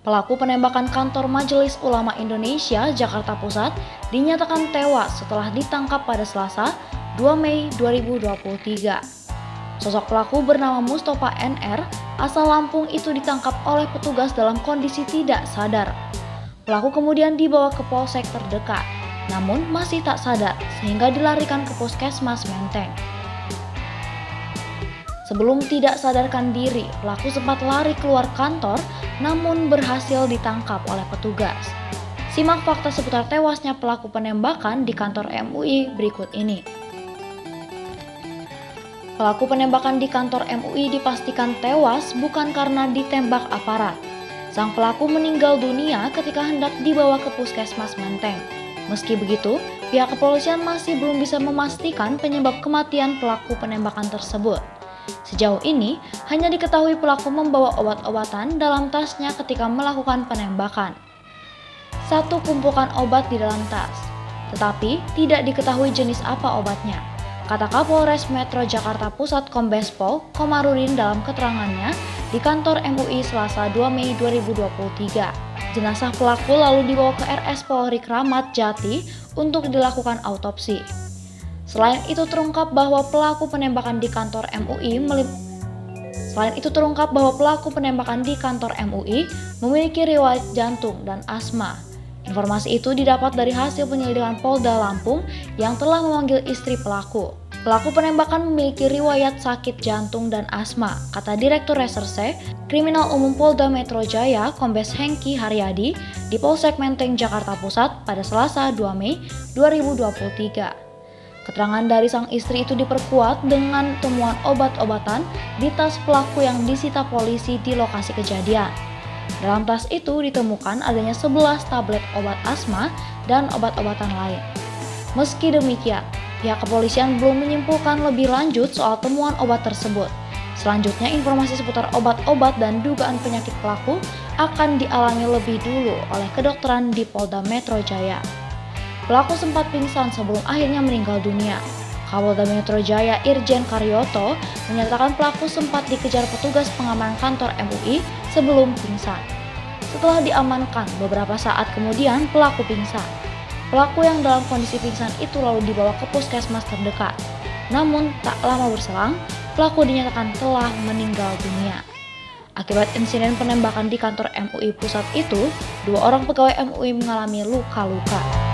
Pelaku penembakan kantor Majelis Ulama Indonesia Jakarta Pusat dinyatakan tewas setelah ditangkap pada Selasa, 2 Mei 2023. Sosok pelaku bernama Mustofa NR, asal Lampung itu ditangkap oleh petugas dalam kondisi tidak sadar. Pelaku kemudian dibawa ke polsek terdekat, namun masih tak sadar sehingga dilarikan ke puskesmas Menteng. Sebelum tidak sadarkan diri, pelaku sempat lari keluar kantor namun berhasil ditangkap oleh petugas. Simak fakta seputar tewasnya pelaku penembakan di kantor MUI berikut ini. Pelaku penembakan di kantor MUI dipastikan tewas bukan karena ditembak aparat. Sang pelaku meninggal dunia ketika hendak dibawa ke puskesmas Menteng. Meski begitu, pihak kepolisian masih belum bisa memastikan penyebab kematian pelaku penembakan tersebut. Sejauh ini, hanya diketahui pelaku membawa obat-obatan dalam tasnya ketika melakukan penembakan. Satu kumpulan obat di dalam tas, tetapi tidak diketahui jenis apa obatnya, kata Kapolres Metro Jakarta Pusat Kombes Pol Komarudin dalam keterangannya di kantor MUI Selasa 2 Mei 2023. Jenazah pelaku lalu dibawa ke RS Polri Kramat Jati untuk dilakukan autopsi. Selain itu terungkap bahwa pelaku penembakan di kantor MUI memiliki riwayat jantung dan asma. Informasi itu didapat dari hasil penyelidikan Polda Lampung yang telah memanggil istri pelaku. Pelaku penembakan memiliki riwayat sakit jantung dan asma, kata Direktur Reserse Kriminal Umum Polda Metro Jaya Kombes Hengki Haryadi di Polsek Menteng Jakarta Pusat pada Selasa 2 Mei 2023. Keterangan dari sang istri itu diperkuat dengan temuan obat-obatan di tas pelaku yang disita polisi di lokasi kejadian. Dalam tas itu ditemukan adanya 11 tablet obat asma dan obat-obatan lain. Meski demikian, pihak kepolisian belum menyimpulkan lebih lanjut soal temuan obat tersebut. Selanjutnya, informasi seputar obat-obat dan dugaan penyakit pelaku akan dialami lebih dulu oleh kedokteran di Polda Metro Jaya. Pelaku sempat pingsan sebelum akhirnya meninggal dunia. Kapolda Metro Jaya Irjen Karyoto menyatakan pelaku sempat dikejar petugas pengamanan kantor MUI sebelum pingsan. Setelah diamankan, beberapa saat kemudian pelaku pingsan. Pelaku yang dalam kondisi pingsan itu lalu dibawa ke puskesmas terdekat. Namun tak lama berselang, pelaku dinyatakan telah meninggal dunia. Akibat insiden penembakan di kantor MUI pusat itu, 2 orang pegawai MUI mengalami luka-luka.